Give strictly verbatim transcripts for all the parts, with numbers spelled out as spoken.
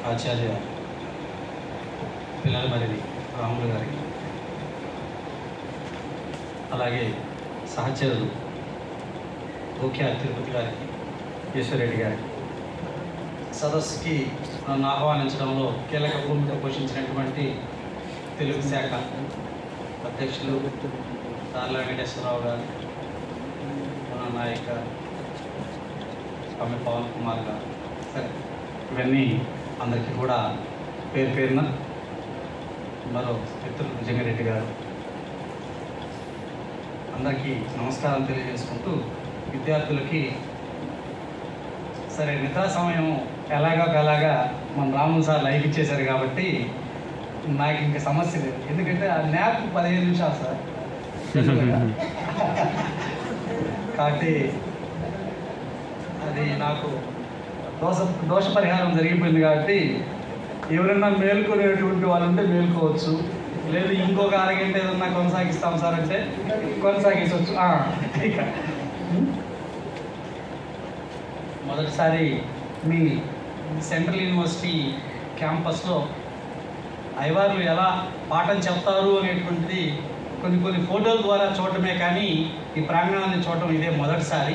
ఆచార్య పిల్లల మరిది రాములు గారికి, అలాగే సహచరులు ఓకే తిరుపతి గారికి, ఈశ్వరెడ్డి గారికి, సదస్సుకి నన్ను ఆహ్వానించడంలో కీలక భూమిక పోషించినటువంటి తెలుగు శాఖ అధ్యక్షులు తార్ల వెంకటేశ్వరరావు గారు, మన నాయక కమ్మి పవన్ కుమార్ గారు, సరే ఇవన్నీ అందరికీ కూడా పేరు పేరున మరో మిత్రులు భుజంగారెడ్డి గారు, అందరికీ నమస్కారం తెలియజేసుకుంటూ, విద్యార్థులకి సరే నిద్రా సమయం ఎలాగా ఎలాగా మన రాములు సార్ లైక్ ఇచ్చేశారు కాబట్టి నాకు ఇంకా సమస్య లేదు. ఎందుకంటే ఆ న్యాప్ పదిహేను నిమిషాలు సార్ కాబట్టి అది నాకు దోష దోష పరిహారం జరిగిపోయింది. కాబట్టి ఎవరైనా మేల్కొనేటువంటి వాళ్ళు ఉంటే మేల్కోవచ్చు, లేదు ఇంకొక అరగంట ఏదన్నా కొనసాగిస్తాం సార్ అంటే కొనసాగించవచ్చు. ఇక మొదటిసారి మీ సెంట్రల్ యూనివర్సిటీ క్యాంపస్లో అయ్యవార్లు ఎలా పాఠం చెప్తారు అనేటువంటిది కొన్ని కొన్ని ఫోటోల ద్వారా చూడటమే కానీ ఈ ప్రాంగణాన్ని చూడటం ఇదే మొదటిసారి.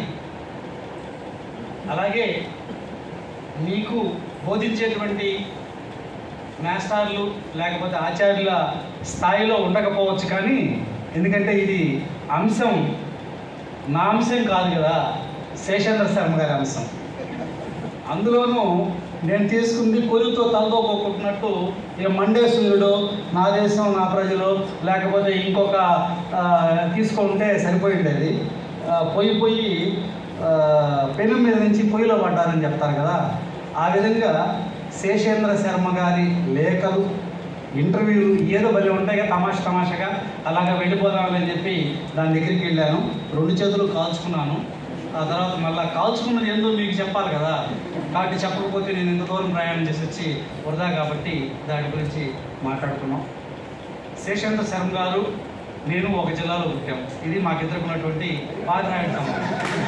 అలాగే మీకు బోధించేటువంటి మాస్టర్లు లేకపోతే ఆచార్యుల స్థాయిలో ఉండకపోవచ్చు, కానీ ఎందుకంటే ఇది అంశం నా అంశం కాదు కదా, శేషేంద్ర శర్మ గారి అంశం. అందులోనూ నేను తీసుకుంది పొలితో తలదోకొట్టుకున్నట్టు ఇక మండే సూర్యుడు, నా దేశం నా ప్రజలు, లేకపోతే ఇంకొక తీసుకుంటే సరిపోయింది. అది పొయ్యి పొయ్యి పెను మీద నుంచి పొయ్యిలో పడ్డారని చెప్తారు కదా, ఆ విధంగా శేషేంద్ర శర్మ గారి లేఖలు, ఇంటర్వ్యూలు ఏదో భలే ఉంటాయి కదా, తమాష తమాషగా అలాగా వెళ్ళిపోదామని చెప్పి దాని దగ్గరికి వెళ్ళాను. రెండు చేతులు కాల్చుకున్నాను. ఆ తర్వాత మళ్ళీ కాల్చుకున్నది ఏందో మీకు చెప్పాలి కదా, కాబట్టి చెప్పకపోతే నేను ఎంత దూరం ప్రయాణం చేసి వచ్చి వృధా, కాబట్టి దాని గురించి మాట్లాడుకున్నాం. శేషేంద్ర శర్మ గారు నేను ఒక జిల్లాలో పుట్టాం. ఇది మాకిద్దరికి ఉన్నటువంటి పాత్రాయణ సంబంధం.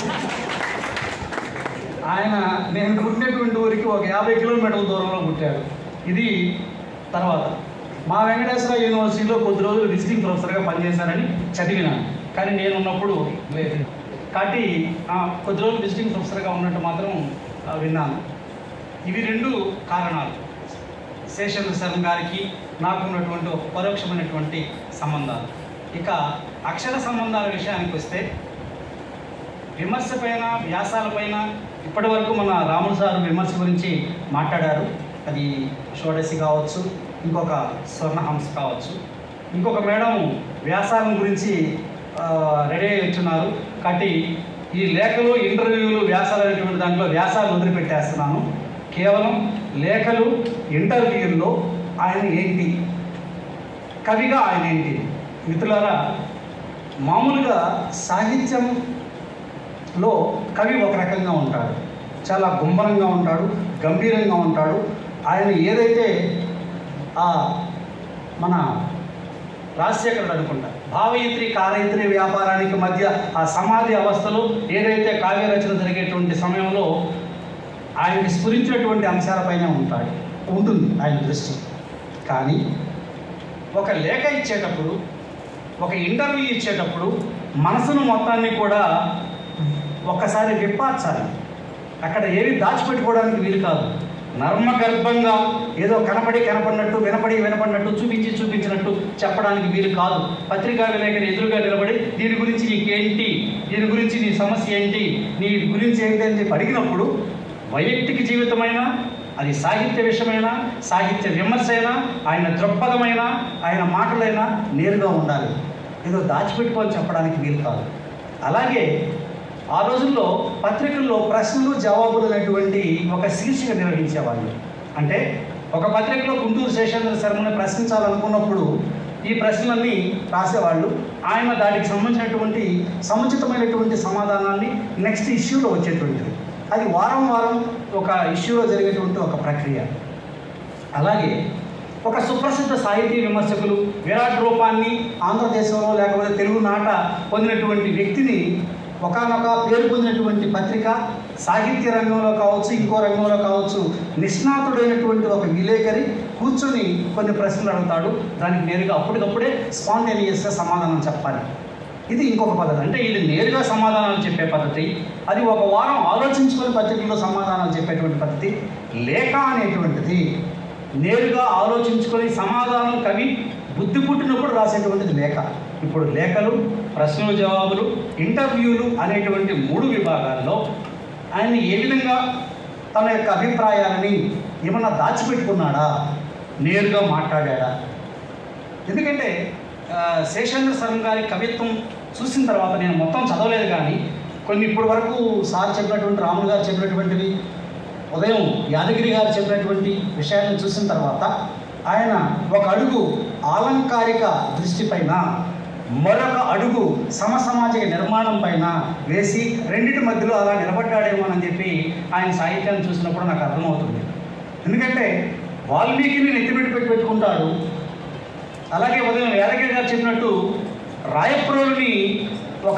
ఆయన నేను పుట్టినటువంటి ఊరికి ఒక యాభై కిలోమీటర్ల దూరంలో పుట్టాడు. ఇది తర్వాత మా వెంకటేశ్వర యూనివర్సిటీలో కొద్ది రోజులు విజిటింగ్ ప్రొఫెసర్గా పనిచేశారని చదివినాను, కానీ నేను ఉన్నప్పుడు లేదు. కాబట్టి కొద్ది రోజులు విజిటింగ్ ప్రొఫెసర్గా ఉన్నట్టు మాత్రం విన్నాను. ఇవి రెండు కారణాలు శేషేంద్ర శర్మ గారికి నాకు ఉన్నటువంటి ఒక పరోక్షమైనటువంటి సంబంధాలు. ఇక అక్షర సంబంధాల విషయానికి వస్తే, విమర్శ పైన వ్యాసాలపైన ఇప్పటి వరకు మన రాములు సార్ విమర్శ గురించి మాట్లాడారు. అది షోడసి కావచ్చు, ఇంకొక స్వర్ణహంస కావచ్చు, ఇంకొక మేడం వ్యాసాల గురించి రెడీ అయి వచ్చున్నారు. కాబట్టి ఈ లేఖలు, ఇంటర్వ్యూలు, వ్యాసాలు అనేటువంటి దాంట్లో వ్యాసాలు వదిలిపెట్టేస్తున్నాను. కేవలం లేఖలు, ఇంటర్వ్యూల్లో ఆయన ఏంటి, కవిగా ఆయన ఏంటి. మిత్రులారా, మామూలుగా సాహిత్యంలో కవి ఒక రకంగా ఉంటాడు, చాలా గుంభనంగా ఉంటాడు, గంభీరంగా ఉంటాడు. ఆయన ఏదైతే మన రాజశేఖరుడు అనుకుంటా భావయిత్రి కారయిత్రి వ్యాపారానికి మధ్య ఆ సమాధి అవస్థలో ఏదైతే కావ్య రచన జరిగేటువంటి సమయంలో ఆయనకి స్ఫురించినటువంటి అంశాలపైనే ఉంటాడు ఉంటుంది ఆయన దృష్టి. కానీ ఒక లేఖ ఇచ్చేటప్పుడు, ఒక ఇంటర్వ్యూ ఇచ్చేటప్పుడు మనసును మొత్తాన్ని కూడా ఒక్కసారి విప్పార్చాలి. అక్కడ ఏవి దాచిపెట్టుకోవడానికి వీలు కాదు. నర్మగర్భంగా ఏదో కనపడి కనపడినట్టు, వినపడి వినపడినట్టు, చూపించి చూపించినట్టు చెప్పడానికి వీలు కాదు. పత్రికా విలేకరి ఎదురుగా నిలబడి దీని గురించి నీకేంటి, దీని గురించి నీ సమస్య ఏంటి, నీ గురించి ఏంటి అని చెప్పి అడిగినప్పుడు వైయక్తిక జీవితమైనా, అది సాహిత్య విషయమైనా, సాహిత్య విమర్శ అయినా, ఆయన దృక్పథమైనా, ఆయన మాటలైనా నేరుగా ఉండాలి. ఏదో దాచిపెట్టుకొని చెప్పడానికి వీలు కాదు. అలాగే ఆ రోజుల్లో పత్రికల్లో ప్రశ్నలు జవాబులు అనేటువంటి ఒక శీర్షిక నిర్వహించేవాళ్ళు. అంటే ఒక పత్రికలో గుంటూరు శేషేంద్ర శర్మని ప్రశ్నించాలనుకున్నప్పుడు ఈ ప్రశ్నలన్నీ రాసేవాళ్ళు. ఆయన దానికి సంబంధించినటువంటి సముచితమైనటువంటి సమాధానాన్ని నెక్స్ట్ ఇష్యూలో వచ్చేటువంటిది. అది వారం వారం ఒక ఇష్యూలో జరిగేటువంటి ఒక ప్రక్రియ. అలాగే ఒక సుప్రసిద్ధ సాహితీ విమర్శకులు విరాట్ రూపాన్ని ఆంధ్రదేశంలో లేకపోతే తెలుగు నాట పొందినటువంటి వ్యక్తిని ఒకానొక పేరు పొందినటువంటి పత్రిక, సాహిత్య రంగంలో కావచ్చు, ఇంకో రంగంలో కావచ్చు, నిష్ణాతుడైనటువంటి ఒక విలేకరి కూర్చొని కొన్ని ప్రశ్నలు అడుగుతాడు. దానికి నేరుగా అప్పటికప్పుడే స్పాంటేనియస్గా సమాధానం చెప్పాలి. ఇది ఇంకొక పద్ధతి. అంటే ఇది నేరుగా సమాధానాలు చెప్పే పద్ధతి, అది ఒక వారం ఆలోచించుకొని పత్రికల్లో సమాధానాలు చెప్పేటువంటి పద్ధతి. లేఖ అనేటువంటిది నేరుగా ఆలోచించుకొని సమాధానం కవి బుద్ధి పుట్టినప్పుడు రాసేటువంటిది లేఖ. ఇప్పుడు లేఖలు, ప్రశ్నలు, జవాబులు, ఇంటర్వ్యూలు అనేటువంటి మూడు విభాగాల్లో ఆయన ఏ విధంగా తన యొక్క అభిప్రాయాలని ఏమన్నా దాచిపెట్టుకున్నాడా, నేరుగా మాట్లాడా? ఎందుకంటే శేషేంద్ర శర్మ గారి కవిత్వం చూసిన తర్వాత నేను మొత్తం చదవలేదు, కానీ కొన్ని ఇప్పటి వరకు సార్ చెప్పినటువంటి, రాములు గారు చెప్పినటువంటివి, ఉదయం యాదగిరి గారు చెప్పినటువంటి విషయాలను చూసిన తర్వాత ఆయన ఒక అడుగు ఆలంకారిక దృష్టిపైన, మరొక అడుగు సమసమాజిక నిర్మాణం పైన వేసి రెండింటి మధ్యలో అలా నిలబడ్డాడేమోనని చెప్పి ఆయన సాహిత్యాన్ని చూసినప్పుడు నాకు అర్థమవుతుంది. ఎందుకంటే వాల్మీకిని నెత్తిపెట్టి పెట్టి పెట్టుకుంటాడు, అలాగే ఉదయం యాదగిరి గారు చెప్పినట్టు రాయప్రోలుని ఒక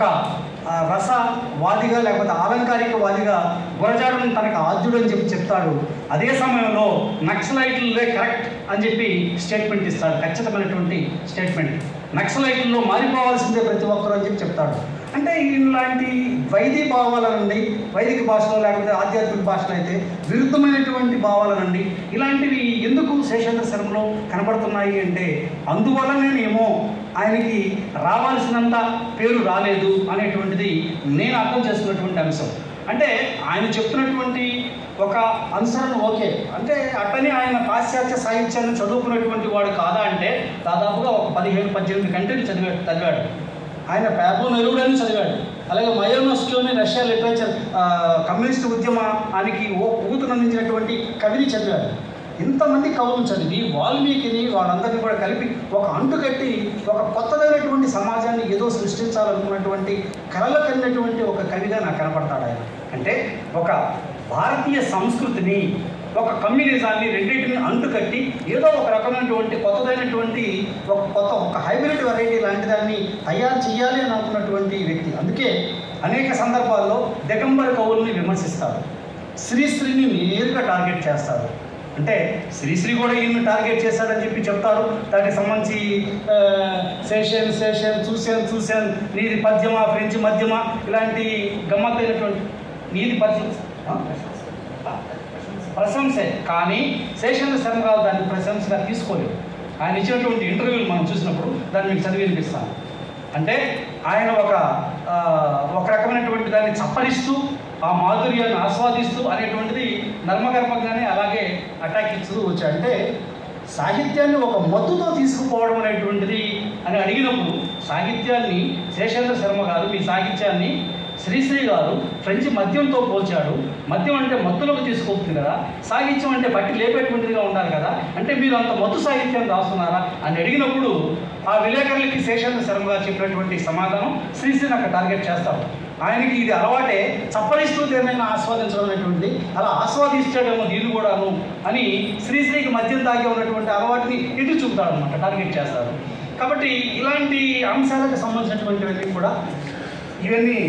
రసవాదిగా లేకపోతే ఆలంకారిక వాదిగా గురజాడని తనకు ఆద్యుడు అని చెప్పి చెప్తాడు. అదే సమయంలో నక్సలైట్లే కరెక్ట్ అని చెప్పి స్టేట్మెంట్ ఇస్తాడు, ఖచ్చితమైనటువంటి స్టేట్మెంట్. నక్సలైట్లలో మారిపోవాల్సిందే ప్రతి ఒక్కరు అని చెప్పి చెప్తాడు. అంటే ఇలాంటి వైదిక భావాల నుండి, వైదిక భాషలో లేకపోతే ఆధ్యాత్మిక భాషలో అయితే విరుద్ధమైనటువంటి భావాల నుండి ఇలాంటివి ఎందుకు శేషేంద్ర శర్మలో కనబడుతున్నాయి అంటే అందువల్లనేమో ఆయనకి రావాల్సినంత పేరు రాలేదు అనేటువంటిది నేను అర్థం చేసుకున్నటువంటి అంశం. అంటే ఆయన చెప్తున్నటువంటి ఒక అనుసరణ ఓకే, అంటే అట్టని ఆయన పాశ్చాత్య సాహిత్యాన్ని చదువుకున్నటువంటి వాడు కాదా అంటే దాదాపుగా ఒక పదిహేను పద్దెనిమిది కంట్రీలు చదివాడు చదివాడు ఆయన ప్యాబో నెరూడని చదివాడు. అలాగే మయోనోస్కీని రష్యా లిటరేచర్ కమ్యూనిస్ట్ ఉద్యమానికి ఊతునందించినటువంటి కవిని చదివాడు. ఇంతమంది కవులను చదివి వాల్మీకిని వాళ్ళందరినీ కూడా కలిపి ఒక అంటుకట్టి ఒక కొత్తదైనటువంటి సమాజాన్ని ఏదో సృష్టించాలనుకున్నటువంటి కలలు కలిగినటువంటి ఒక కవిగా నాకు కనపడతాడు ఆయన. అంటే ఒక భారతీయ సంస్కృతిని, ఒక కమ్యూనిజాన్ని రెండింటిని అంటుకట్టి ఏదో ఒక రకమైనటువంటి కొత్తదైనటువంటి ఒక కొత్త ఒక హైబ్రిడ్ వెరైటీ లాంటి దాన్ని తయారు చేయాలి అని అనుకున్నటువంటి వ్యక్తి. అందుకే అనేక సందర్భాల్లో దిగంబర కవుల్ని విమర్శిస్తారు, శ్రీశ్రీని నేరుగా టార్గెట్ చేస్తారు. అంటే శ్రీశ్రీ కూడా ఈయన్ని టార్గెట్ చేశాడని చెప్పి చెప్తారు. దానికి సంబంధించి శేషన్ శేషన్ చూశాను చూశాను నీది పద్యమా ఫ్రెంచ్ మధ్యమా ఇలాంటి గమ్మత్తైనటువంటి నీది పద్యం ప్రశంసే, కానీ శేషేంద్ర శర్మ గారు దాన్ని ప్రశంసగా తీసుకోలేదు. ఆయన ఇచ్చినటువంటి ఇంటర్వ్యూలు మనం చూసినప్పుడు దాన్ని మీకు చదివి వినిపిస్తాను. అంటే ఆయన ఒక ఒక రకమైనటువంటి దాన్ని చప్పరిస్తూ ఆ మాధుర్యాన్ని ఆస్వాదిస్తూ అనేటువంటిది నర్మగర్భంగానే అలాగే అటాక్ ఇస్తూ వచ్చాడు. అంటే సాహిత్యాన్ని ఒక మత్తుతో తీసుకుపోవడం అనేటువంటిది అని అడిగినప్పుడు సాహిత్యాన్ని శేషేంద్ర శర్మ గారు మీ సాహిత్యాన్ని శ్రీశ్రీ గారు ఫ్రెంచ్ మద్యంతో పోల్చాడు. మద్యం అంటే మత్తులోకి తీసుకొస్తుంది కదా, సాహిత్యం అంటే బట్టి లేపేటువంటిదిగా ఉండాలి కదా, అంటే మీరు అంత మత్తు సాహిత్యాన్ని రాస్తున్నారా అని అడిగినప్పుడు ఆ విలేకరులకి శేషేంద్ర శర్మ గారు చెప్పినటువంటి సమాధానం శ్రీశ్రీని అక్కడ టార్గెట్ చేస్తారు. ఆయనకి ఇది అలవాటే, చప్పరిస్తూ దేన్నైనా ఆస్వాదించడం అనేటువంటిది, అలా ఆస్వాదిస్తాడేమో దీన్ని కూడాను అని శ్రీశ్రీకి మద్యం తాగే ఉన్నటువంటి అలవాటుని ఎదురు చూపుతాడు అనమాట, టార్గెట్ చేస్తారు. కాబట్టి ఇలాంటి అంశాలకు సంబంధించినటువంటివన్నీ కూడా ఇవన్నీ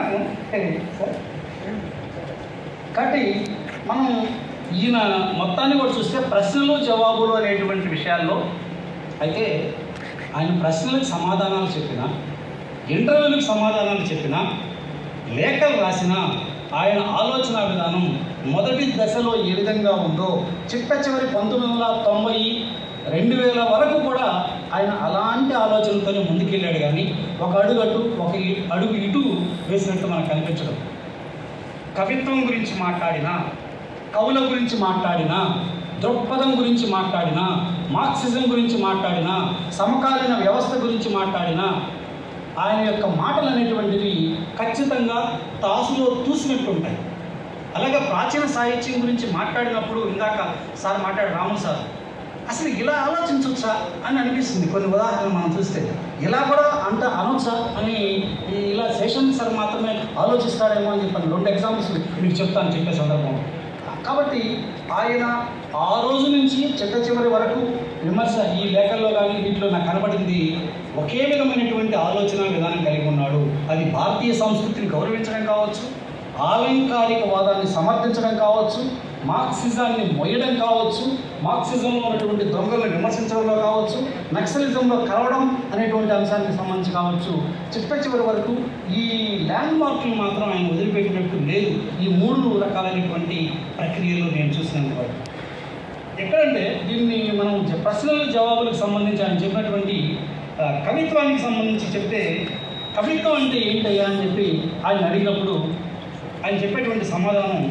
కాబట్టి మనం ఈయన మొత్తాన్ని కూడా చూస్తే ప్రశ్నలు జవాబులు అనేటువంటి విషయాల్లో అయితే ఆయన ప్రశ్నలకు సమాధానాలు చెప్పిన, ఇంటర్వ్యూలకు సమాధానాలు చెప్పిన, లేఖలు రాసిన ఆయన ఆలోచన విధానం మొదటి దశలో ఏ విధంగా ఉందో చిట్ట చివరి పంతొమ్మిది వందల తొంభై రెండు వేల వరకు కూడా ఆయన అలాంటి ఆలోచనలతోనే ముందుకెళ్ళాడు. కానీ ఒక అడుగు అటు ఒక అడుగు ఇటు వేసినట్టు మనకు కనిపించడం. కవిత్వం గురించి మాట్లాడినా, కవుల గురించి మాట్లాడినా, దృక్పథం గురించి మాట్లాడినా, మార్క్సిజం గురించి మాట్లాడినా, సమకాలీన వ్యవస్థ గురించి మాట్లాడినా ఆయన యొక్క మాటలు అనేటువంటివి ఖచ్చితంగా తాసులో చూసినట్టు ఉంటాయి. అలాగే ప్రాచీన సాహిత్యం గురించి మాట్లాడినప్పుడు ఇందాక సార్ మాట్లాడు రాములు సార్ అసలు ఇలా ఆలోచించవచ్చా అని అనిపిస్తుంది. కొన్ని ఉదాహరణలు మనం చూస్తే ఇలా కూడా అంట అనొచ్చా అని ఇలా శేషేంద్ర సార్ మాత్రమే ఆలోచిస్తాడేమో అని చెప్పాను. రెండు ఎగ్జాంపుల్స్ మీకు చెప్తాను చెప్పే సందర్భంలో. కాబట్టి ఆయన ఆ రోజు నుంచి చిట్ట చివరి వరకు విమర్శ ఈ లేఖల్లో కానీ వీటిలో నాకు కనబడింది ఒకే విధమైనటువంటి ఆలోచన విధానం కలిగి ఉన్నాడు. అది భారతీయ సంస్కృతిని గౌరవించడం కావచ్చు, ఆలంకారిక వాదాన్ని సమర్థించడం కావచ్చు, మార్క్సిజాన్ని మొయ్యడం కావచ్చు, మార్క్సిజంలో ఉన్నటువంటి దొంగలను విమర్శించడంలో కావచ్చు, నక్సలిజంలో కలవడం అనేటువంటి అంశానికి సంబంధించి కావచ్చు, చిట్ట చివరి వరకు ఈ ల్యాండ్ మార్కులు మాత్రం ఆయన వదిలిపెట్టినట్టు లేదు. ఈ మూడు రకాలైనటువంటి ప్రక్రియలు నేను చూసినంత వరకు ఎక్కడంటే దీన్ని మనం ప్రశ్నల జవాబులకు సంబంధించి ఆయన చెప్పినటువంటి కవిత్వానికి సంబంధించి చెప్తే కవిత్వం అంటే ఏంటయ్యా అని చెప్పి ఆయన అడిగినప్పుడు ఆయన చెప్పేటువంటి సమాధానం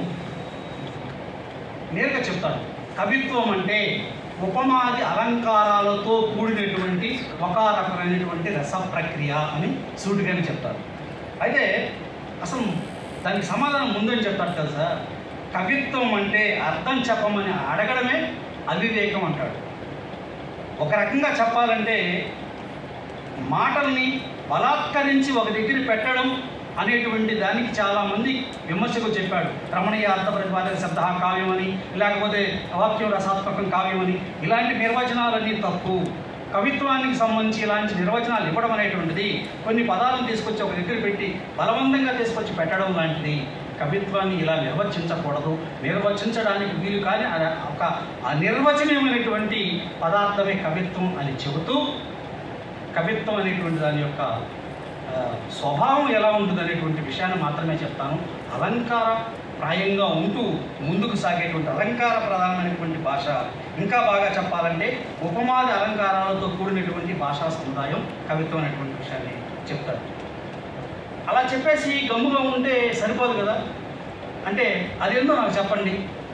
నేరుగా చెప్తాడు. కవిత్వం అంటే ఉపమాది అలంకారాలతో కూడినటువంటి ఒక రకమైనటువంటి రస ప్రక్రియ అని సూటిగానే చెప్తాడు. అయితే అసలు దానికి సమాధానం ముందని చెప్తాడు కదా సార్. కవిత్వం అంటే అర్థం చెప్పమని అడగడమే అవివేకం అంటాడు. ఒక రకంగా చెప్పాలంటే మాటల్ని బలాత్కరించి ఒక దగ్గర పెట్టడం అనేటువంటి దానికి చాలామంది విమర్శకు చెప్పాడు. రమణీయ అర్థ ప్రతిపాదక శబ్ద కావ్యం అని, లేకపోతే వాక్యం రసాత్మకం కావ్యం అని, ఇలాంటి నిర్వచనాలన్నీ తప్పు. కవిత్వానికి సంబంధించి ఇలాంటి నిర్వచనాలు ఇవ్వడం అనేటువంటిది కొన్ని పదాలను తీసుకొచ్చి ఒక దగ్గర పెట్టి బలవంతంగా తీసుకొచ్చి పెట్టడం లాంటిది. కవిత్వాన్ని ఇలా నిర్వచించకూడదు. నిర్వచించడానికి వీలు కానీ ఒక అనిర్వచనీయమైనటువంటి పదార్థమే కవిత్వం అని చెబుతూ కవిత్వం అనేటువంటి దాని యొక్క స్వభావం ఎలా ఉంటుంది అనేటువంటి విషయాన్ని మాత్రమే చెప్తాను. అలంకార ప్రాయంగా ఉంటూ ముందుకు సాగేటువంటి అలంకార ప్రధానమైనటువంటి భాష, ఇంకా బాగా చెప్పాలంటే ఉపమాద అలంకారాలతో కూడినటువంటి భాషా సముదాయం కవిత్వం అనేటువంటి విషయాన్ని చెప్తారు. అలా చెప్పేసి గమ్ముగా ఉంటే సరిపోదు కదా. అంటే అదేందో నాకు చెప్పండి.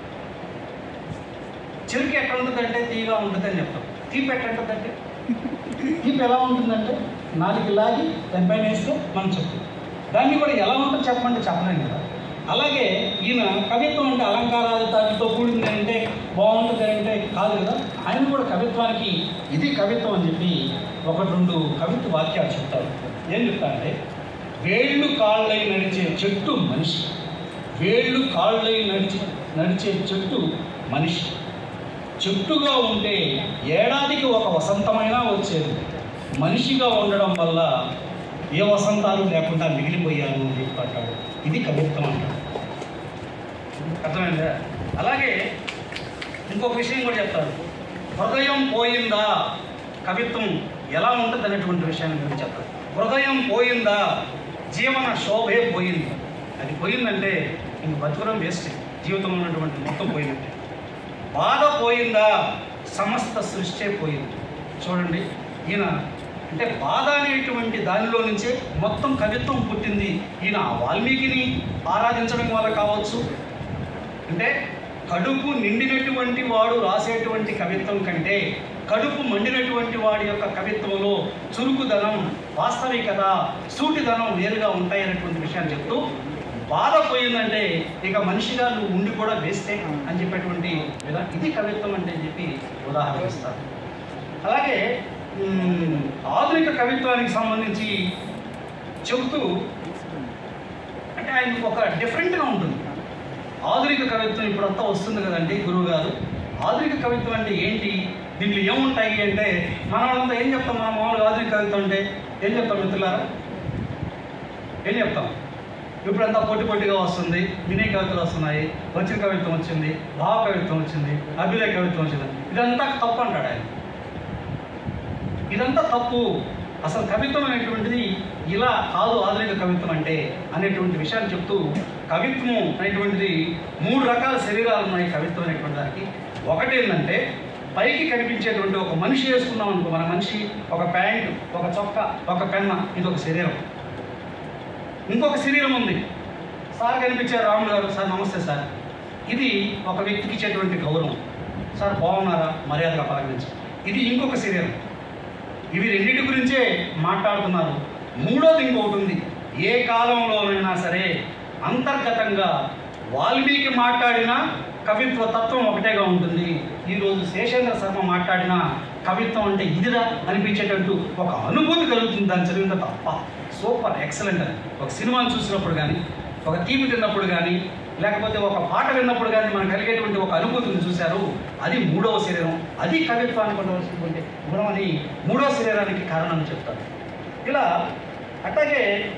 చెరుకు ఎట్లా ఉంటుందంటే తీగా ఉంటుందని చెప్తాం. తీపి ఎట్లా ఉంటుందంటే తీపి ఎలా ఉంటుందంటే నాలుగు లాగి దానిపైన వేస్తే మనం చెప్తాం. దాన్ని కూడా ఎలా ఉంటుందో చెప్పమంటే చెప్పలేం కదా. అలాగే ఈయన కవిత్వం అంటే అలంకారాలతో కూడింది అంటే బాగుంటుంది అంటే కాదు కదా. ఆయన కూడా కవిత్వానికి ఇది కవిత్వం అని చెప్పి ఒకటి రెండు కవిత్వ వాక్యాలు చెప్తారు. ఏం చెప్తారంటే, వేళ్ళు కాళ్ళై నడిచే చెట్టు మనిషి, వేళ్ళు కాళ్ళై నడిచి నడిచే చెట్టు మనిషి, చెట్టుగా ఉంటే ఏడాదికి ఒక వసంతమైనా వచ్చేది, మనిషిగా ఉండడం వల్ల ఏ వసంతాలు లేకుండా మిగిలిపోయాను అని చెప్పి అంటాడు. ఇది కవిత్వం అంటాడు. అర్థమైందా? అలాగే ఇంకొక విషయం కూడా చెప్తాడు. హృదయం పోయిందా, కవిత్వం ఎలా ఉంటుంది అనేటువంటి విషయాన్ని గురించి చెప్తాడు. హృదయం పోయిందా, జీవన శోభే పోయింది. అది పోయిందంటే ఇంక బతుకడం వేస్ట్, జీవితంలో ఉన్నటువంటి మొత్తం పోయినట్టే. బాధ పోయిందా, సమస్త సృష్టి పోయింది. చూడండి, ఈయన అంటే బాధ అనేటువంటి దానిలో నుంచే మొత్తం కవిత్వం పుట్టింది. ఈయన వాల్మీకిని ఆరాధించడం వల్ల కావచ్చు, అంటే కడుపు నిండినటువంటి వాడు రాసేటువంటి కవిత్వం కంటే కడుపు మండినటువంటి వాడి యొక్క కవిత్వంలో చురుకుదనం, వాస్తవికత, సూటిదనం వేరుగా ఉంటాయనేటువంటి విషయాన్ని చెప్తూ, బాధ పోయిందంటే ఇక మనిషిగా నువ్వు ఉండి కూడా వేస్తే అని చెప్పేటువంటి విధానం, ఇది కవిత్వం అంటే అని చెప్పి ఉదాహరణ ఇస్తారు. అలాగే ఆధునిక కవిత్వానికి సంబంధించి చెబుతూ అంటే ఆయనకు ఒక డిఫరెంట్గా ఉంటుంది. ఆధునిక కవిత్వం ఇప్పుడంతా వస్తుంది కదండి గురువు గారు. ఆధునిక కవిత్వం అంటే ఏంటి, దీంట్లో ఏముంటాయి అంటే, మన వాళ్ళంతా ఏం చెప్తాం? మన మామూలుగా ఆధునిక కవిత్వం అంటే ఏం చెప్తాం మిత్రులారా? ఏం చెప్తాం? ఇప్పుడంతా పొట్టి పొట్టిగా వస్తుంది, వినయ కవితలు వస్తున్నాయి, వచ్చిన కవిత్వం వచ్చింది, భావ కవిత్వం వచ్చింది, అభినయ కవిత్వం వచ్చింది. ఇదంతా తప్పు అంటాడు ఆయన. ఇదంతా తప్పు. అసలు కవిత్వం అనేటువంటిది ఇలా కాదు ఆధునిక కవిత్వం అంటే అనేటువంటి విషయాన్ని చెప్తూ, కవిత్వం అనేటువంటిది మూడు రకాల శరీరాలు ఉన్నాయి కవిత్వం అనేటువంటి దానికి. ఒకటి ఏంటంటే, పైకి కనిపించేటువంటి ఒక మనిషి వేసుకున్నాం అనుకో, మన మనిషి ఒక ప్యాంటు, ఒక చొక్కా, ఒక పెన్న, ఇది ఒక శరీరం. ఇంకొక శరీరం ఉంది, సార్ కనిపించారు రాముడు గారు, సార్ నమస్తే సార్, ఇది ఒక వ్యక్తికి ఇచ్చేటువంటి గౌరవం. సార్ బాగున్నారా, మర్యాదగా పలకరించి, ఇది ఇంకొక శరీరం. ఇవి రెండింటి గురించే మాట్లాడుతున్నారు. మూడోది ఇంకొకటి ఉంది. ఏ కాలంలోనైనా సరే అంతర్గతంగా వాల్మీకి మాట్లాడిన కవిత్వ తత్వం ఒకటేగా ఉంటుంది. ఈరోజు శేషేంద్ర శర్మ మాట్లాడిన కవిత్వం అంటే ఇదిరా అనిపించేటట్టు ఒక అనుభూతి కలుగుతుంది దాన్ని చదివిన తప్ప. సూపర్ ఎక్సలెంట్ అని ఒక సినిమాను చూసినప్పుడు కానీ, ఒక టీవీ తిన్నప్పుడు కానీ, లేకపోతే ఒక పాట విన్నప్పుడు కానీ మనకు కలిగేటువంటి ఒక అనుభూతిని చూశారు, అది మూడవ శరీరం. అది కవిత్వానికి ఉండవలసినటువంటి గుణం అని మూడవ శరీరానికి కారణం చెప్తారు. ఇలా అట్లాగే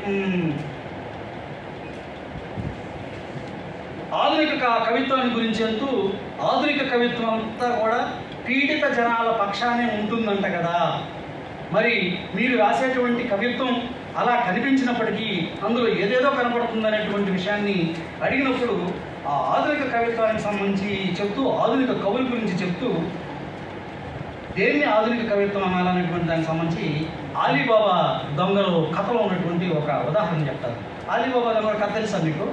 ఆధునిక కవిత్వాన్ని గురించి అంటూ ఆధునిక కవిత్వం అంతా కూడా పీడిత జనాల పక్షానే ఉంటుందంట కదా. మరి మీరు రాసేటువంటి కవిత్వం అలా కనిపించినప్పటికీ అందులో ఏదేదో కనపడుతుందనేటువంటి విషయాన్ని అడిగినప్పుడు ఆ ఆధునిక కవిత్వానికి సంబంధించి చెప్తూ, ఆధునిక కవుల గురించి చెప్తూ, దేన్ని ఆధునిక కవిత్వం అనాలనేటువంటి దానికి సంబంధించి ఆలీబాబా దొంగలు కథలో ఉన్నటువంటి ఒక ఉదాహరణ చెప్తారు. ఆలీబాబా దొంగల కథ తెలుసా మీకు?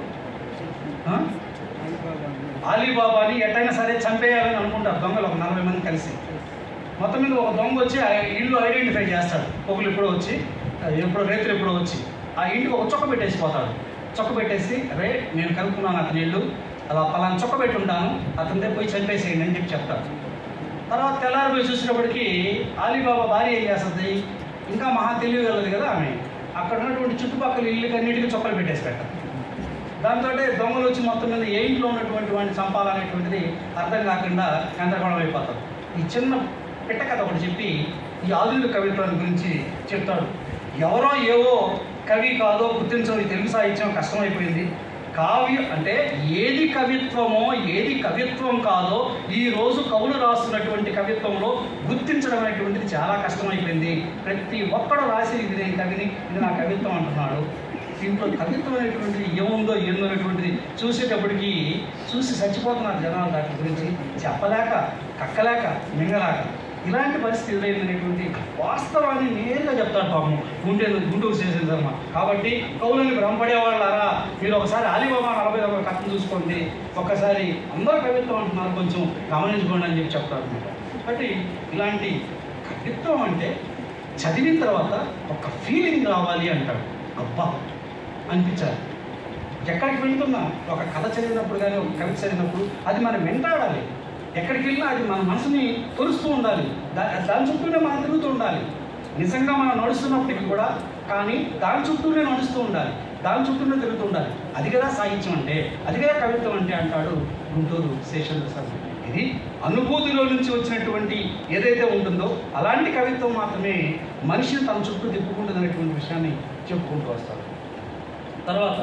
ఆలీబాబాని ఎట్టయినా సరే చంపేయాలని అనుకుంటారు దొంగలు, ఒక నలభై మంది కలిసి. మొత్తం మీద ఒక దొంగ వచ్చి ఆ ఇల్లు ఐడెంటిఫై చేస్తాడు. ఒకళ్ళు ఎప్పుడో వచ్చి, ఎప్పుడో రైతులు ఎప్పుడో వచ్చి ఆ ఇంటికి ఒక చొక్క పెట్టేసి పోతాడు. చొక్క పెట్టేసి, రే నేను కనుక్కున్నాను అతని ఇల్లు, అలా పలానా చొక్క పెట్టి ఉంటాను, అతనిదే పోయి చంపేసేయండి అని చెప్పి చెప్తాడు. తర్వాత తెల్లారి పోయి చూసినప్పటికీ ఆలీబాబా భార్య ఏం చేస్తుంది, ఇంకా మహా తెలియగలదు కదా ఆమె, అక్కడ ఉన్నటువంటి చుట్టుపక్కల ఇల్లుకి అన్నిటికీ చొక్కలు పెట్టేసి పెట్టారు. దాంతో దొంగలు వచ్చి మొత్తం మీద ఏ ఇంట్లో ఉన్నటువంటి వాడిని చంపాలనేటువంటిది అర్థం కాకుండా గందరగోళం అయిపోతారు. ఈ చిన్న పిట్ట కథ ఒకటి చెప్పి ఈ ఆధునిక కవిత్వాన్ని గురించి చెప్తాడు. ఎవరో ఏవో కవి కాదో గుర్తించడం తెలుగు సాహిత్యం కష్టమైపోయింది. కావ్యం అంటే ఏది కవిత్వమో ఏది కవిత్వం కాదో ఈరోజు కవులు రాస్తున్నటువంటి కవిత్వంలో గుర్తించడం అనేటువంటిది చాలా కష్టమైపోయింది. ప్రతి ఒక్కడు రాసి ఇది నేను కవిని, ఇది నా కవిత్వం అంటున్నాడు. దీంట్లో కవిత్వం అనేటువంటిది ఏముందో ఏందో అనేటువంటిది చూసేటప్పటికి చూసి చచ్చిపోతున్నారు జనాలు. దాని గురించి చెప్పలేక, కక్కలేక, మింగలేక ఇలాంటి పరిస్థితి ఎదురైందనేటువంటి వాస్తవాన్ని నేరుగా చెప్తాడు పాపం గుంటూరు గుంటూరు చేసేది ధర్మ. కాబట్టి కవులని భ్రమపడేవాళ్ళారా, మీరు ఒకసారి ఆలీబాబా నలభై ఒక కథను చూసుకోండి, ఒక్కసారి అందరూ కవిత్వం అంటున్నారు, కొంచెం గమనించుకోండి అని చెప్పి చెప్తారు అనమాట. కాబట్టి ఇలాంటి కవిత్వం అంటే చదివిన తర్వాత ఒక ఫీలింగ్ రావాలి అంటాడు. అబ్బా అనిపించాలి. ఎక్కడికి వెళ్తున్నా ఒక కథ చదివినప్పుడు కానీ ఒక కవిత చదివినప్పుడు అది మనం వెంటాడాలి. ఎక్కడికి వెళ్ళినా అది మన మనసుని తొలుస్తూ ఉండాలి. దా దాని చుట్టూనే మనం తిరుగుతూ ఉండాలి. నిజంగా మనం నడుస్తున్నప్పటికీ కూడా కానీ దాని చుట్టూనే నడుస్తూ ఉండాలి, దాని చుట్టూనే తిరుగుతూ ఉండాలి. అది కదా సాహిత్యం అంటే, అది కదా కవిత్వం అంటే అంటాడు గుంటూరు శేషేంద్ర శర్మ. ఇది అనుభూతిలో నుంచి వచ్చినటువంటి ఏదైతే ఉంటుందో అలాంటి కవిత్వం మాత్రమే మనిషిని తన చుట్టూ తిప్పుకుంటుంది అనేటువంటి విషయాన్ని చెప్పుకుంటూ వస్తాడు. తర్వాత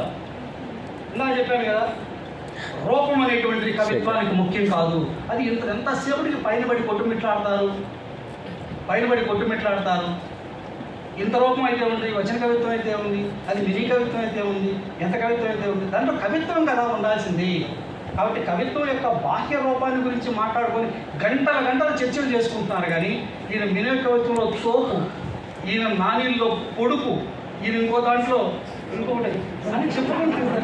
ఇలా చెప్పాను కదా, రూపం అనేటువంటిది కవిత్వానికి ముఖ్యం కాదు. అది ఇంత ఎంతసేపటికి పైనబడి కొట్టుమిట్లాడతారు పైనబడి కొట్టుమిట్లాడతారు ఇంత రూపం అయితే ఉంది, వచన కవిత్వం అయితే ఉంది, అది మినీ కవిత్వం అయితే ఉంది, ఎంత కవిత్వం అయితే ఉంది, దాంట్లో కవిత్వం కదా ఉండాల్సింది. కాబట్టి కవిత్వం యొక్క బాహ్య రూపాన్ని గురించి మాట్లాడుకొని గంటల గంటల చర్చలు చేసుకుంటున్నారు. కానీ ఈయన మినీ కవిత్వంలో తోపు, ఈయన నాణీల్లో పొడుపు, ఈయన ఇంకో దాంట్లో ఇంకొకటి అని చెప్పుకుంటుంటే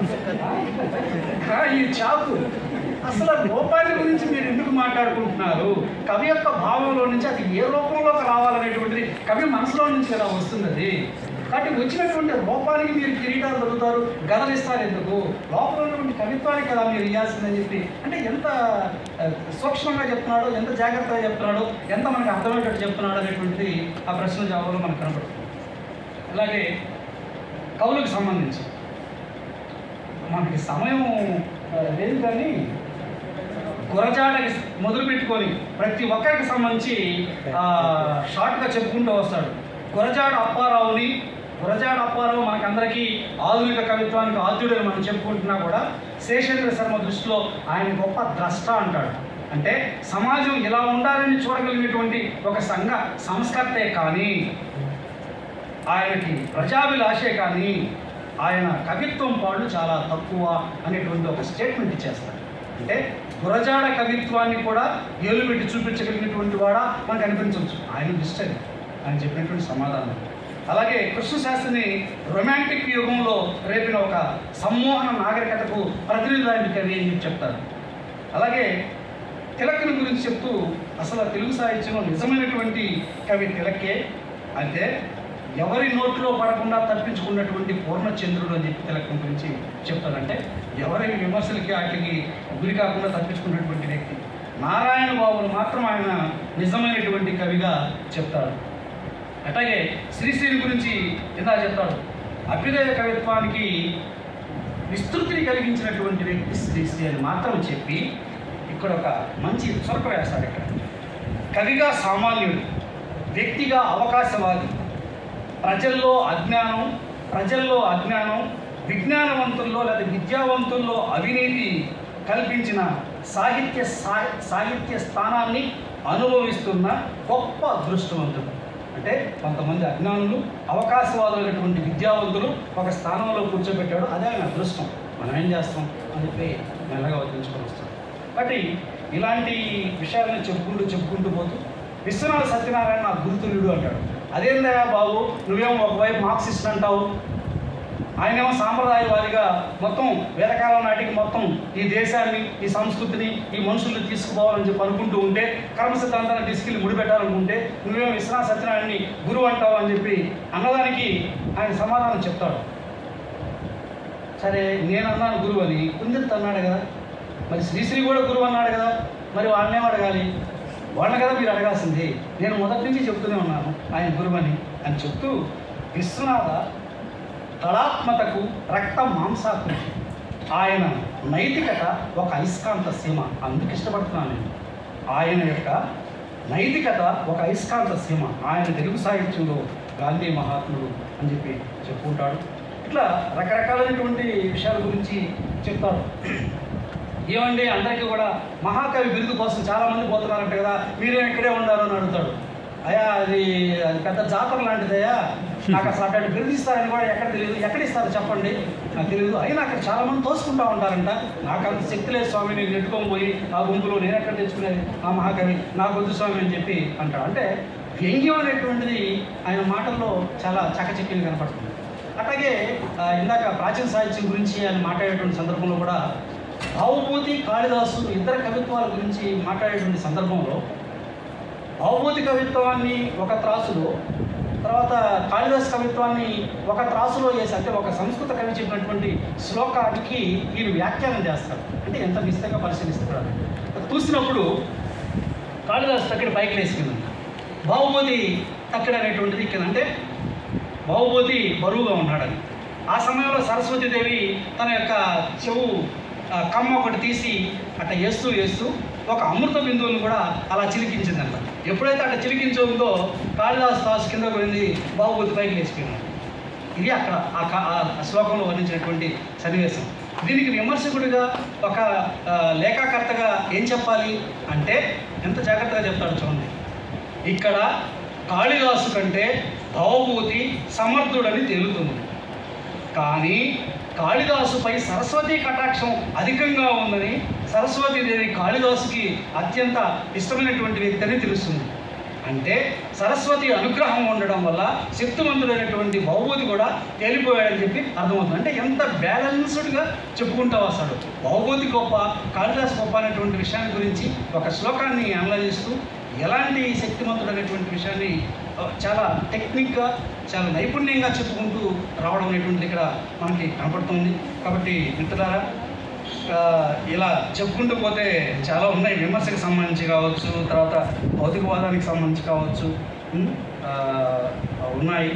ఈ చాకు. అసలు రూపాన్ని గురించి మీరు ఎందుకు మాట్లాడుకుంటున్నారు? కవి యొక్క భావంలో నుంచి అది ఏ రూపంలోకి రావాలనేటువంటిది కవి మనసులో నుంచి కదా వస్తుంది. అది కాబట్టి వచ్చినటువంటి రూపానికి మీరు కిరీటాలు దొరుకుతారు, గదలిస్తారు ఎందుకు? లోపల ఉన్నటువంటి కవిత్వానికి కదా మీరు ఇవ్వాల్సిందని చెప్పి అంటే ఎంత సూక్ష్మంగా చెప్తున్నాడో, ఎంత జాగ్రత్తగా చెప్తున్నాడో, ఎంత మనకు అర్థమయ్యేటట్టు చెప్తున్నాడు అనేటువంటిది ఆ ప్రశ్న జవాబులో మనకు కనపడుతుంది. అలాగే కవులకు సంబంధించి మనకి సమయం లేదు కానీ గురజాడకి మొదలు పెట్టుకొని ప్రతి ఒక్కరికి సంబంధించి షార్ట్గా చెప్పుకుంటూ వస్తాడు. గురజాడ అప్పారావుని గురజాడ అప్పారావు మనకందరికీ ఆధునిక కవిత్వానికి ఆద్యుడని మనం చెప్పుకుంటున్నా కూడా శేషేంద్ర శర్మ దృష్టిలో ఆయన గొప్ప ద్రష్ట అంటాడు. అంటే సమాజం ఇలా ఉండాలని చూడగలిగినటువంటి ఒక సంఘ సంస్కర్తే కానీ ఆయనకి ప్రజాభిలాషే కానీ ఆయన కవిత్వం పాళ్ళు చాలా తక్కువ అనేటువంటి ఒక స్టేట్మెంట్ ఇచ్చేస్తారు. అంటే గురజాడ కవిత్వాన్ని కూడా ఏలు పెట్టి చూపించగలిగినటువంటి వాడా మనకు అనిపించవచ్చు. ఆయన దృష్టి ఆయన చెప్పినటువంటి సమాధానం. అలాగే కృష్ణశాస్త్రిని రొమాంటిక్ యుగంలో రేపిన ఒక సమ్మోహన నాగరికతకు ప్రతినిధి లాంటి కవి అని చెప్పి చెప్తారు. అలాగే తిలక్ని గురించి చెప్తూ అసలు తెలుగు సాహిత్యంలో నిజమైనటువంటి కవి తిలక్కే, అయితే ఎవరి నోట్లో పడకుండా తప్పించుకున్నటువంటి పూర్ణచంద్రుడు అని చెప్పి తిలకం గురించి చెప్తారంటే ఎవరి విమర్శలకి వాటికి గురి కాకుండా తప్పించుకున్నటువంటి వ్యక్తి. నారాయణ బాబును మాత్రం ఆయన నిజమైనటువంటి కవిగా చెప్తాడు. అట్లాగే శ్రీశ్రీని గురించి ఇలా చెప్తాడు. అభ్యుదయ కవిత్వానికి విస్తృతిని కలిగించినటువంటి వ్యక్తి శ్రీశ్రీ అని మాత్రం చెప్పి ఇక్కడ ఒక మంచి చొరక వేస్తాడు. ఇక్కడ కవిగా సామాన్యుడు, వ్యక్తిగా అవకాశవాది, ప్రజల్లో అజ్ఞానం ప్రజల్లో అజ్ఞానం విజ్ఞానవంతుల్లో లేదా విద్యావంతుల్లో అవినీతి కల్పించిన సాహిత్య సాహిత్య స్థానాన్ని అనుభవిస్తున్న గొప్ప అదృష్టవంతుడు. అంటే కొంతమంది అజ్ఞానులు అవకాశవాదులైనటువంటి విద్యావంతులు ఒక స్థానంలో కూర్చోబెట్టాడు, అదే ఆయన అదృష్టం. మనం ఏం చేస్తాం అని చెప్పి మెల్లగా వదిలించుకొని వస్తాం. కాబట్టి ఇలాంటి విషయాలను చెప్పుకుంటూ చెప్పుకుంటూ పోతూ విశ్వనాథ సత్యనారాయణ నా గురుతుల్యుడు అంటాడు. అదేందయ్యా బాబు, నువ్వేమో ఒకవైపు మార్క్సిస్ట్ అంటావు, ఆయనేమో సాంప్రదాయవాదిగా మొత్తం వేదకాలం నాటికి మొత్తం ఈ దేశాన్ని ఈ సంస్కృతిని ఈ మనుషుల్ని తీసుకుపోవాలని చెప్పి అనుకుంటూ ఉంటే, కర్మ సిద్ధాంతాన్ని తీసుకెళ్ళి ముడిపెట్టాలనుకుంటే నువ్వేమో విశ్వనాథ సత్యనారాయణని గురువు అంటావు అని చెప్పి అన్నదానికి ఆయన సమాధానం చెప్తాడు. సరే నేను అన్నాను గురువు అని, కుందిత్ అన్నాడు కదా, మరి శ్రీశ్రీ కూడా గురువు అన్నాడు కదా, మరి వాళ్ళనేం అడగాలి? వాళ్ళని కదా మీరు అడగాల్సింది. నేను మొదటి నుంచి చెప్తూనే ఉన్నాను ఆయన గురువు అని అని చెప్తూ విశ్వనాథ తళాత్మతకు రక్త మాంసాకృతి, ఆయన నైతికత ఒక అయస్కాంత సీమ. అందుకు ఇష్టపడుతున్నాను నేను. ఆయన యొక్క నైతికత ఒక అయస్కాంత సీమ. ఆయన తెలుగు సాహిత్యంలో గాంధీ మహాత్ముడు అని చెప్పి చెప్పుకుంటాడు. ఇట్లా రకరకాలైనటువంటి విషయాల గురించి చెప్తాడు. ఏమండి అందరికీ కూడా మహాకవి బిరుదు కోసం చాలామంది పోతున్నారంట కదా, మీరేం ఇక్కడే ఉన్నారు అని అడుగుతాడు. అయ్యా అది అది పెద్ద జాతర లాంటిదయ్యా, నాకు అసలు అక్కడ బిరుదు ఇస్తారని కూడా ఎక్కడ తెలియదు, ఎక్కడ ఇస్తారో చెప్పండి నాకు తెలియదు, అయినా అక్కడ చాలామంది తోసుకుంటూ ఉంటారంట, నాకు అంత శక్తి లేదు స్వామి, నేను నెట్టుకొని పోయి ఆ గుంపులో నేను ఎక్కడ తెచ్చుకునేది ఆ మహాకవి, నాకు వద్దు స్వామి అని చెప్పి అంటాడు. అంటే వ్యంగ్యం అనేటువంటిది ఆయన మాటల్లో చాలా చకచక్యంగా కనపడుతుంది. అట్లాగే ఇందాక ప్రాచీన సాహిత్యం గురించి ఆయన మాట్లాడేటువంటి సందర్భంలో కూడా భావభూతి కాళిదాసు ఇద్దరు కవిత్వాల గురించి మాట్లాడేటువంటి సందర్భంలో భావభూతి కవిత్వాన్ని ఒక త్రాసులో, తర్వాత కాళిదాసు కవిత్వాన్ని ఒక త్రాసులో వేసి, అంటే ఒక సంస్కృత కవి చెప్పినటువంటి శ్లోకానికి ఈయన వ్యాఖ్యానం చేస్తారు. అంటే ఎంత నిశ్చితంగా పరిశీలిస్తారు. చూసినప్పుడు కాళిదాసు తక్కడ పైకి లేసుకుంది, భావభూతి తక్కడ అనేటువంటిది ఇక్కడ. అంటే భావభూతి బరువుగా ఉన్నాడని. ఆ సమయంలో సరస్వతీదేవి తన యొక్క చెవు కమ్మ ఒకటి తీసి అట్లా వేస్తూ వేస్తూ ఒక అమృత బిందువును కూడా అలా చిలికించిందంట. ఎప్పుడైతే అట్లా చిలికించుందో కాళిదాసు తాసు కింద పోయింది, భావభూతి పైకి లేచిపోయినాడు. ఇది అక్కడ ఆ శ్లోకంలో వర్ణించినటువంటి సన్నివేశం. దీనికి విమర్శకుడిగా ఒక లేఖాకర్తగా ఏం చెప్పాలి అంటే ఎంత జాగ్రత్తగా చెప్తాడు చూడండి. ఇక్కడ కాళిదాసు కంటే భావభూతి సమర్థుడని తేలుతుంది, కానీ కాళిదాసుపై సరస్వతీ కటాక్షం అధికంగా ఉందని, సరస్వతీదేవి కాళిదాసుకి అత్యంత ఇష్టమైనటువంటి వ్యక్తి అని తెలుస్తుంది. అంటే సరస్వతి అనుగ్రహం ఉండడం వల్ల శక్తివంతుడైనటువంటి భావభూతి కూడా తేలిపోయాడని చెప్పి అర్థమవుతుంది. అంటే ఎంత బ్యాలెన్స్డ్గా చెప్పుకుంటూ వస్తాడు. భావభూతి గొప్ప, కాళిదాసు గొప్ప అనేటువంటి విషయాన్ని గురించి ఒక శ్లోకాన్ని అనలైజిస్తూ ఎలాంటి శక్తివంతుడు అనేటువంటి విషయాన్ని చాలా టెక్నిక్గా చాలా నైపుణ్యంగా చెప్పుకుంటూ రావడం అనేటువంటిది ఇక్కడ మనకి కనపడుతుంది. కాబట్టి మిత్రులారా, ఇలా చెప్పుకుంటూ పోతే చాలా ఉన్నాయి. విమర్శకు సంబంధించి కావచ్చు, తర్వాత భౌతికవాదానికి సంబంధించి కావచ్చు ఉన్నాయి.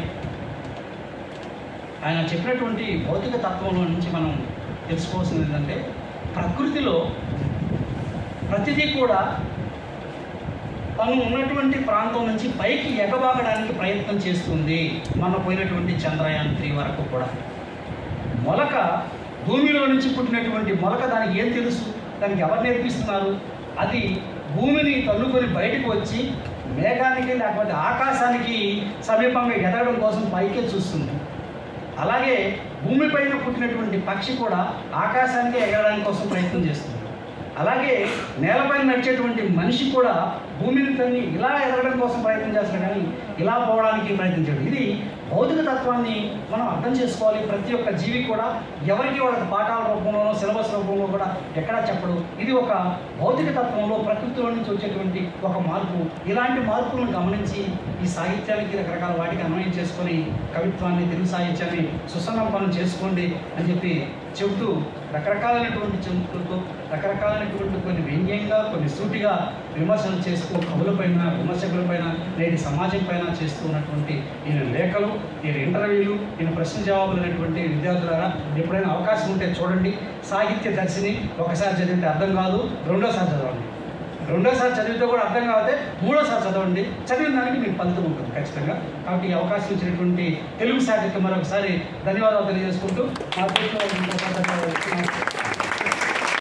ఆయన చెప్పినటువంటి భౌతిక తత్వంలో నుంచి మనం తెలుసుకోవాల్సింది ఏంటంటే, ప్రకృతిలో ప్రతిదీ కూడా తను ఉన్నటువంటి ప్రాంతం నుంచి పైకి ఎగబాగడానికి ప్రయత్నం చేస్తుంది. మన పోయినటువంటి చంద్రయాన్ త్రీ వరకు కూడా మొలక, భూమిలో నుంచి పుట్టినటువంటి మొలక దానికి ఏం తెలుసు, దానికి ఎవరు నేర్పిస్తున్నారు? అది భూమిని తన్నుకొని బయటకు వచ్చి మేఘానికి లేకపోతే ఆకాశానికి సమీపంగా ఎదగడం కోసం పైకే చూస్తుంది. అలాగే భూమిపైన పుట్టినటువంటి పక్షి కూడా ఆకాశానికి ఎగరడానికి కోసం ప్రయత్నం చేస్తుంది. అలాగే నేలపైన నడిచేటువంటి మనిషి కూడా భూమిని తన్ని ఇలా ఎదగడం కోసం ప్రయత్నం చేస్తాడు, కానీ ఇలా పోవడానికి ప్రయత్నించాడు. ఇది భౌతిక తత్వాన్ని మనం అర్థం చేసుకోవాలి. ప్రతి ఒక్క జీవి కూడా ఎవరికి వాళ్ళకి పాఠాల రూపంలోనో సిలబస్ రూపంలో కూడా ఎక్కడా చెప్పడు. ఇది ఒక భౌతిక తత్వంలో ప్రకృతిలో నుంచి వచ్చేటువంటి ఒక మార్పు. ఇలాంటి మార్పులను గమనించి ఈ సాహిత్యానికి రకరకాల వాటికి అన్వయం చేసుకొని కవిత్వాన్ని, తెలుగు సాహిత్యాన్ని సుసంపన్నం చేసుకోండి అని చెప్పి చెబుతూ రకరకాలైనటువంటి చింతలతో రకరకాలైనటువంటి కొన్ని వ్యంగ్యంగా కొన్ని సూటిగా విమర్శలు చేస్తూ కవులపైన విమర్శకులపైన నేటి సమాజం పైన చేస్తూ ఉన్నటువంటి ఈయన లేఖలు ఈయన ఇంటర్వ్యూలు ఈయన ప్రశ్న జవాబులు అనేటువంటి విద్యార్థులారా ఎప్పుడైనా అవకాశం ఉంటే చూడండి. సాహిత్య దర్శిని ఒకసారి చదివితే అర్థం కాదు, రెండోసారి చదవండి. రెండోసారి చదివితే కూడా అర్థం కాకపోతే మూడోసారి చదవండి. చదివిన దానికి మీకు ఫలితం ఉంటుంది ఖచ్చితంగా. కాబట్టి ఈ అవకాశం ఇచ్చినటువంటి తెలుగు సాహిత్యకి మరొకసారి ధన్యవాదాలు తెలియజేసుకుంటూ నా